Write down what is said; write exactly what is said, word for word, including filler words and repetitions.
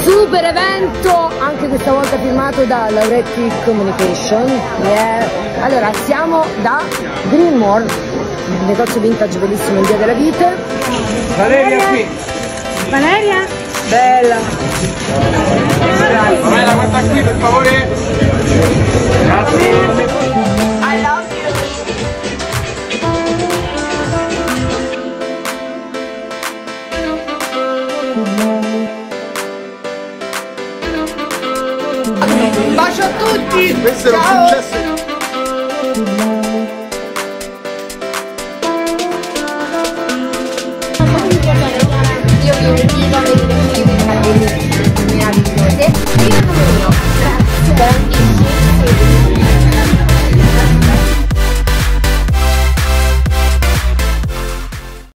super evento, anche questa volta firmato da Lauretti Communication. Yeah. Allora, siamo da Greenmore, un negozio vintage bellissimo in Via della Vite. Valeria qui. Valeria? Bella. Valeria, guarda qui per favore. Grazie. I love you. Un bacio a tutti. Questo è un Ciao. successo.